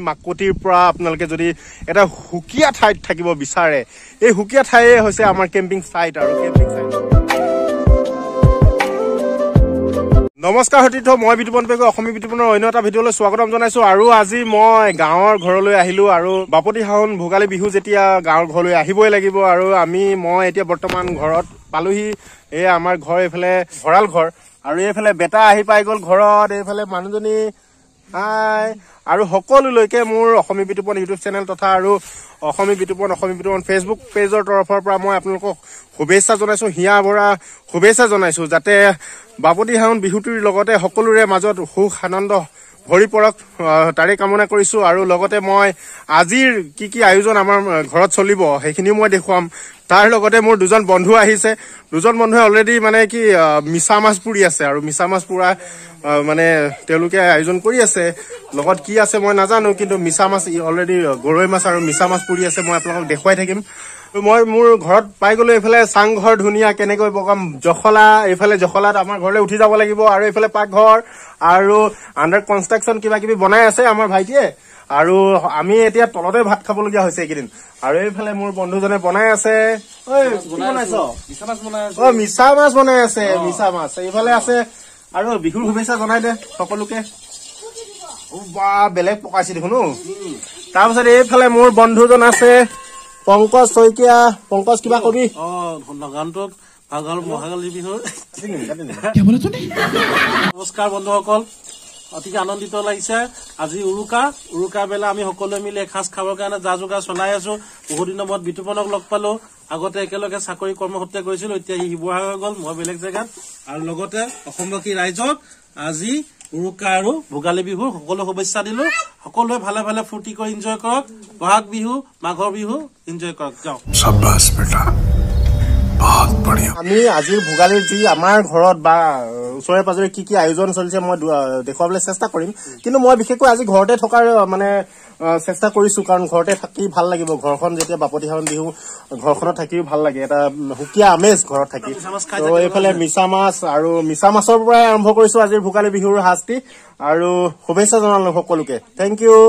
মাকতিৰ পৰা আপোনালোকে যদি এটা হুকিয়া ঠাইত থাকিব বিচাৰে এই হুকিয়া ঠাইয়ে হৈছে আমাৰ কেম্পিং সাইট আৰু কেম্পিং সাইট নমস্কাৰ সতীৰ্থ মই বিতুপন পেগু অসমী বিতুপনৰ অন্য এটা ভিডিঅলৈ স্বাগতম জনাইছো আৰু আজি মই গাঁৱৰ ঘৰলৈ আহিলো আৰু বাপতি সাহোন ভোগালী বিহু যেতিয়া গাঁৱৰ ঘৰলৈ আহিবই লাগিব আৰু মই এতিয়া বৰ্তমান ঘৰত পালোহি এই আমাৰ ঘৰ এইফালে ভৰাল ঘৰ আৰু এইফালে বেটা আহি পাই গ'ল ঘৰত এইফালে মানুহজনী হাই আৰু সকলোলৈকে মোৰ অসমী বিতুপন ইউটিউব চেনেল তথা আৰু অসমী বিতুপন ফেচবুক পেজৰ তৰফৰ পৰা মই আপোনালোকক শুভেচ্ছা জনাইছো হিয়া ভৰা শুভেচ্ছা জনাইছো যাতে বাপতি সাহোন বিহুটিৰ লগতে সকলোৰে মাজত সুখ আনন্দ ভৰি পৰক তাৰে কামনা কৰিছো আৰু লগতে মই আজিৰ কি আয়োজন আমাৰ ঘৰত চলিব সেইখিনি মই দেখুৱাম তাৰ লগতে মোৰ দুজন বন্ধু আহিছে দুজন বন্ধুৱে অলৰেডি মানে কি মিছা মাছ পুৰি আছে আৰু মিছা মাছ পুৰা মানে তেওঁলোকে আয়োজন কৰি আছে লগত কি আছে মই নাজানো কিন্তু মিছা মাছ অলৰেডি গৰৈ মাছ আৰু মিছা মাছ পুৰি আছে মই আপোনালোকক দেখুৱাই থাকিম মই মোৰ ঘৰত পাই গলো এইফালে চাংঘৰ ধুনীয়া কেনেকৈ বগাম জখলা এইফালে জখলাত আমাৰ ঘৰলৈ উঠি যাব লাগিব আৰু এইফালে পাকঘৰ আৰু আন্ডাৰ কনষ্ট্ৰাকচন কিবা কিবি বনাই আছে আমাৰ ভাইটিয়ে আৰু আমি এতিয়া তলতে ভাত খাবলগীয়া হৈছে এইকেইদিন আৰু এইফালে মোৰ বন্ধুজনে বনাই আছে মিছা মাছ বনাই আছে মিছা মাছ এইফালে আছে আৰু বিহুৰ শুভেচ্ছা জনাই দে সকলোকে বা বেলেগ পকাইছে দেখোন তাৰপিছত এইফালে মোৰ বন্ধুজন আছে পংকজ শইকীয়া পংকজ কিবা কবি গানটোত ভোগালী বিহুৰ নমস্কাৰ বন্ধুসকল অতিকে আনন্দিত লাগিছে আজি উৰুকা বেলা আমি সকলোৱে মিলি এসাঁজ খাবৰ কাৰণে যা যোগাৰ চলাই আছো বহু দিনৰ মূৰত বিতুপনক লগ পালো আগতে একেলগে চাকৰি কৰ্মসূত্ৰে কৰিছিলো এতিয়া শিৱসাগৰ গল মই বেলেগ জেগাত আৰু লগতে অসমবাসী ৰাইজক আজি উৰুকা আৰু ভোগালী বিহুৰ সকলো শুভেচ্ছা দিলো সকলোৱে ভালে ভালে ফূৰ্তি কৰি এনজয় কৰক বহাগ বিহু মাঘৰ বিহু এনজয় কৰক যাও শাবাশ বেটা বহুত বঢ়িয়া আমি আজিৰ ভোগালীৰ যি আমাৰ ঘৰত বা ওচৰে পাজৰে কি আয়োজন চলিছে মই দেখুৱাবলৈ চেষ্টা কৰিম কিন্তু মই বিশেষকৈ আজি ঘৰতে থকাৰ মানে চেষ্টা কৰিছো কাৰণ ঘৰতে থাকি ভাল লাগিব ঘৰখন যেতিয়া বাপতি সাহোন বিহু ঘৰখনত থাকিও ভাল লাগে এটা হুকিয়া আমেজ ঘৰত থাকি তো এইফালে মিছা মাছ আৰু মিছা মাছৰ পৰাই আৰম্ভ কৰিছো আজিৰ ভোগালী বিহুৰ সাজটি আৰু শুভেচ্ছা জনালো সকলোকে থেংক ইউ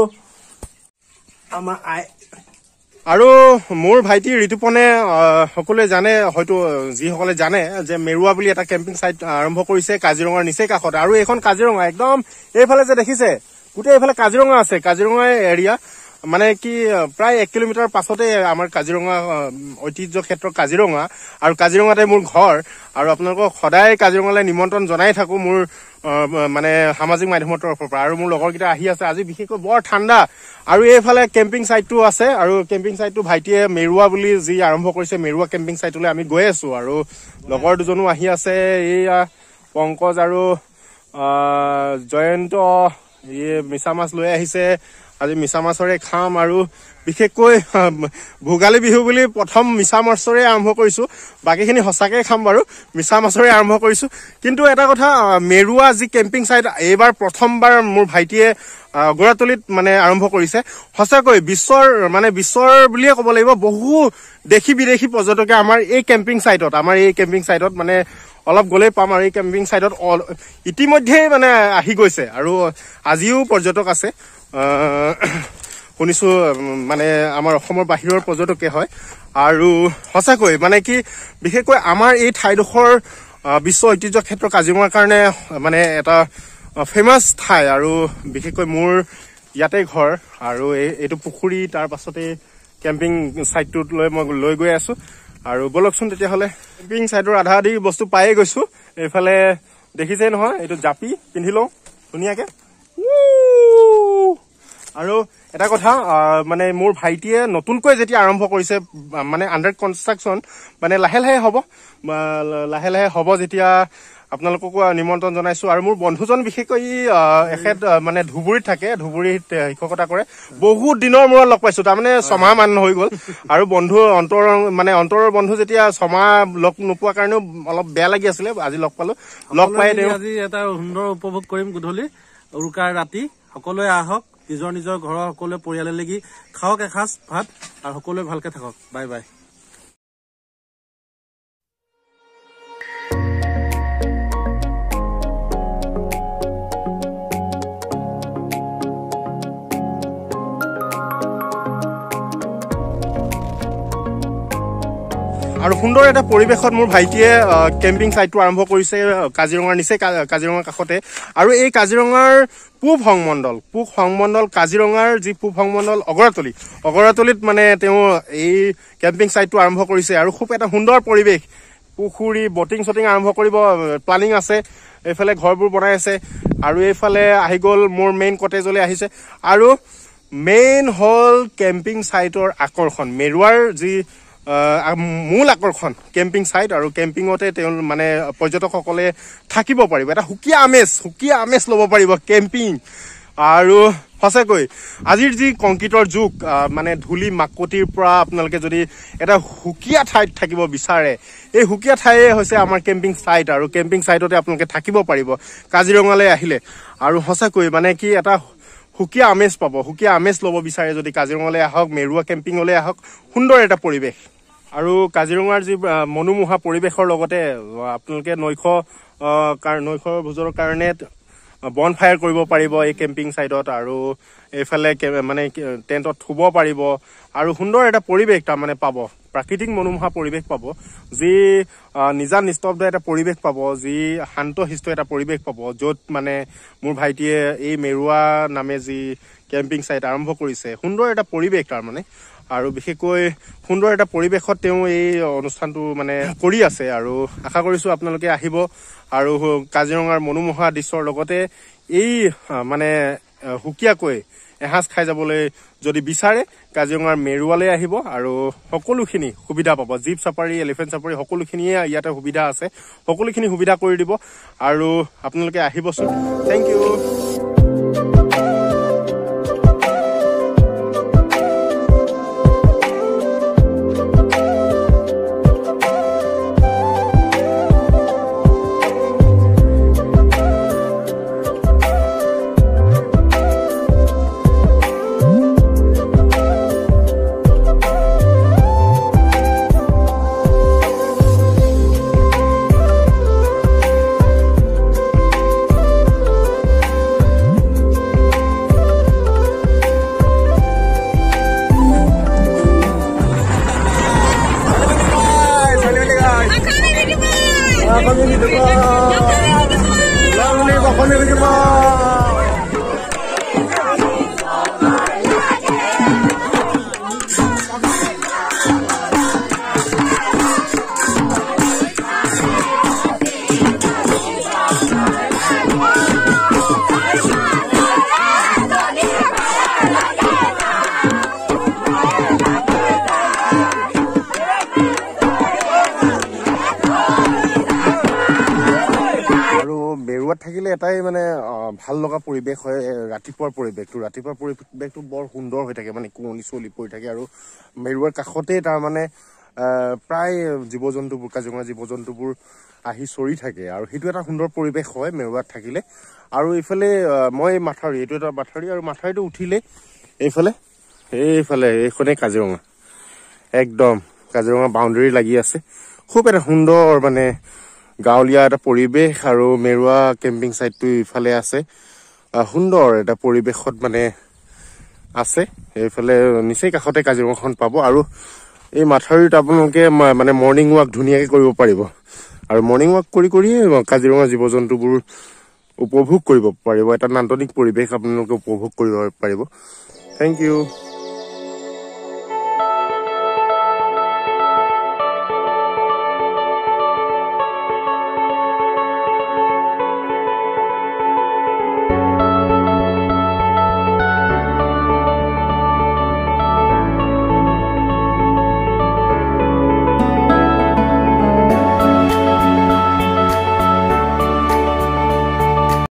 আমাৰ আৰু মোৰ ভাইটি ঋতুপনে সকলোৱে জানে হয়তো যিসকলে জানে যে মেৰুৱা বুলি এটা কেম্পিং সাইট আৰম্ভ কৰিছে কাজিৰঙাৰ নিচেই কাষত আৰু এইখন কাজিৰঙা একদম এইফালে যে দেখিছে গোটেই এইফালে কাজিৰঙা আছে কাজিৰঙা এৰিয়া মানে কি প্ৰায় 1 কিলোমিটাৰ পাছতে আমাৰ কাজিৰঙা ঐতিহ্য ক্ষেত্ৰ কাজিৰঙা আৰু কাজিৰঙাতে মোৰ ঘৰ আৰু আপোনালোকক সদায় কাজিৰঙালৈ নিমন্ত্ৰণ জনাই থাকো মোৰ মানে সামাজিক মাধ্যমৰ তৰফৰ পৰা আৰু মোৰ লগৰকেইটা আহি আছে আজি বিশেষকৈ বৰ ঠাণ্ডা আৰু এইফালে কেম্পিং সাইটটো আছে আৰু কেম্পিং সাইটটো ভাইটিয়ে মেৰুৱা বুলি যি আৰম্ভ কৰিছে মেৰুৱা কেম্পিং সাইটলৈ আমি গৈ আছো আৰু লগৰ দুজনো আহি আছে এইয়া পংকজ আৰু জয়ন্ত মিছা মাছ লৈ আহিছে আজি মিছা মাছৰে খাম আৰু বিশেষকৈ ভোগালী বিহু বুলি প্ৰথম মিছা মাছৰে আৰম্ভ কৰিছো বাকীখিনি সঁচাকৈ খাম বাৰু মিছা মাছৰে আৰম্ভ কৰিছো কিন্তু এটা কথা মেৰুৱা যি কেম্পিং সাইট এইবাৰ প্ৰথমবাৰ মোৰ ভাইটিয়ে গৰাতলিত মানে আৰম্ভ কৰিছে সঁচাকৈ বিশ্বৰ বুলিয়ে ক'ব লাগিব বহু দেশী বিদেশী পৰ্যটকে আমাৰ এই কেম্পিং সাইটত মানে অলপ গ'লেই পাম আৰু এই কেম্পিং সাইটত ইতিমধ্যেই মানে আহি গৈছে আৰু আজিও পৰ্যটক আছে শুনিছো মানে আমাৰ অসমৰ বাহিৰৰ পৰ্যটকে হয় আৰু সঁচাকৈ মানে কি বিশেষকৈ আমাৰ এই ঠাইডোখৰ বিশ্ব ঐতিহ্য ক্ষেত্ৰ কাজিৰঙাৰ কাৰণে মানে এটা ফেমাছ ঠাই আৰু বিশেষকৈ মোৰ ইয়াতে ঘৰ আৰু এইটো পুখুৰী তাৰ পাছতে কেম্পিং সাইটটোত মই লৈ গৈ আছো আৰু বলকচোন তেতিয়াহ'লে কেম্পিং সাইটৰ আধা আধি বস্তু পায়ে গৈছো এইফালে দেখিছেই নহয় এইটো জাপি পিন্ধি লওঁ ধুনীয়াকে আৰু এটা কথা মানে মোৰ ভাইটিয়ে নতুনকৈ যেতিয়া আৰম্ভ কৰিছে মানে আন্ডাৰ কনষ্ট্ৰাকচন মানে লাহে লাহে হ'ব যেতিয়া আপোনালোককো নিমন্ত্ৰণ জনাইছো আৰু মোৰ বন্ধুজন বিশেষকৈ এখেত মানে ধুবুৰীত থাকে ধুবুৰীত শিক্ষকতা কৰে বহুত দিনৰ মূৰত লগ পাইছো তাৰমানে ছমাহ মান হৈ গ'ল আৰু বন্ধু অন্তৰৰ বন্ধু যেতিয়া ছমাহ লগ নোপোৱাৰ কাৰণেও অলপ বেয়া লাগি আছিলে আজি লগ পালো লগ পাই আজি এটা সুন্দৰ উপভোগ কৰিম গধূলি উৰুকাৰ ৰাতি সকলোৱে আহক নিজৰ ঘৰৰ সকলোৱে পৰিয়ালে লাগি খাওক এসাঁজ ভাত আৰু সকলোৱে ভালকে থাকক বাই বাই আৰু সুন্দৰ এটা পৰিৱেশত মোৰ ভাইটিয়ে কেম্পিং সাইটটো আৰম্ভ কৰিছে কাজিৰঙাৰ নিচে কাজিৰঙাৰ কাষতে আৰু এই কাজিৰঙাৰ পূব সংমণ্ডল কাজিৰঙাৰ যি পূব সংমণ্ডল অগৰাতলিত মানে তেওঁ এই কেম্পিং সাইটটো আৰম্ভ কৰিছে আৰু খুব এটা সুন্দৰ পৰিৱেশ পুখুৰী বটিং আৰম্ভ কৰিব প্লানিং আছে এইফালে ঘৰবোৰ বনাই আছে আৰু এইফালে আহি গ'ল মোৰ মেইন কটেজলৈ আহিছে আৰু মেইন হল কেম্পিং সাইটৰ আকৰ্ষণ মেৰুৱাৰ যি মূল আকৰ্ষণ কেম্পিং সাইট আৰু কেম্পিঙতে তেওঁ মানে পৰ্যটকসকলে থাকিব পাৰিব এটা সুকীয়া আমেজ ল'ব পাৰিব কেম্পিং আৰু সঁচাকৈ আজিৰ যি কংক্ৰিটৰ যুগ মানে ধূলি মাকতিৰ পৰা আপোনালোকে যদি এটা সুকীয়া ঠাইত থাকিব বিচাৰে এই সুকীয়া ঠাইয়ে হৈছে আমাৰ কেম্পিং সাইট আৰু কেম্পিং সাইটতে আপোনালোকে থাকিব পাৰিব কাজিৰঙালৈ আহিলে আৰু সঁচাকৈ মানে কি এটা সুকীয়া আমেজ ল'ব বিচাৰে যদি কাজিৰঙালৈ আহক মেৰুৱা কেম্পিঙলৈ আহক সুন্দৰ এটা পৰিৱেশ আৰু কাজিৰঙাৰ যি মনোমোহা পৰিৱেশৰ লগতে আপোনালোকে নৈশ ভোজৰ কাৰণে বন ফায়াৰ কৰিব পাৰিব এই কেম্পিং সাইটত আৰু এইফালে মানে টেণ্টত শুব পাৰিব আৰু সুন্দৰ এটা পৰিৱেশ তাৰমানে পাব প্ৰাকৃতিক মনোমোহা পৰিৱেশ পাব যি নিস্তব্ধ এটা পৰিৱেশ পাব যি শান্তশিষ্ট এটা পৰিৱেশ পাব য'ত মানে মোৰ ভাইটিয়ে এই মেৰুৱা নামে যি কেম্পিং সাইট আৰম্ভ কৰিছে সুন্দৰ এটা পৰিৱেশ তাৰমানে আৰু বিশেষকৈ সুন্দৰ এটা পৰিৱেশত তেওঁ এই অনুষ্ঠানটো মানে কৰি আছে আৰু আশা কৰিছো আপোনালোকে আহিব আৰু কাজিৰঙাৰ মনোমোহা দৃশ্যৰ লগতে এই মানে সুকীয়াকৈ এসাঁজ খাই যাবলৈ যদি বিচাৰে কাজিৰঙাৰ মেৰুৱালৈ আহিব আৰু সকলোখিনি সুবিধা পাব জীপ চাফাৰী এলিফেণ্ট চাফাৰী সকলোখিনিয়ে ইয়াতে সুবিধা আছে সকলোখিনি সুবিধা কৰি দিব আৰু আপোনালোকে আহিবচোন থেংক ইউ থাকিলে এটাই মানে ভাল লগা পৰিৱেশ হয় ৰাতিপুৱাৰ পৰিৱেশটো বৰ সুন্দৰ হৈ থাকে মানে কুঁৱলী চলি পৰি থাকে আৰু মেৰুৱাৰ কাষতে তাৰ মানে প্ৰায় কাজিৰঙা জীৱ জন্তুবোৰ আহি চৰি থাকে আৰু সেইটো এটা সুন্দৰ পৰিৱেশ হয় মেৰুৱাত থাকিলে আৰু এইফালে মই এইটো এটা মাথাউৰি আৰু মাথাউৰিটো উঠিলে এইফালে এইখনে কাজিৰঙা একদম কাজিৰঙা বাউণ্ডেৰী লাগি আছে খুব এটা সুন্দৰ মানে গাঁৱলীয়া এটা পৰিৱেশ আৰু মেৰুৱা কেম্পিং সাইটটো ইফালে আছে সুন্দৰ এটা পৰিৱেশত মানে আছে এইফালে নিচেই কাষতে কাজিৰঙাখন পাব আৰু এই মাথাউৰিত আপোনালোকে মানে মৰ্ণিং ৱাক ধুনীয়াকৈ কৰিব পাৰিব আৰু মৰ্ণিং ৱাক কৰি কাজিৰঙা জীৱ জন্তুবোৰ উপভোগ কৰিব পাৰিব এটা নান্দনিক পৰিৱেশ আপোনালোকে উপভোগ কৰিব পাৰিব থেংক ইউ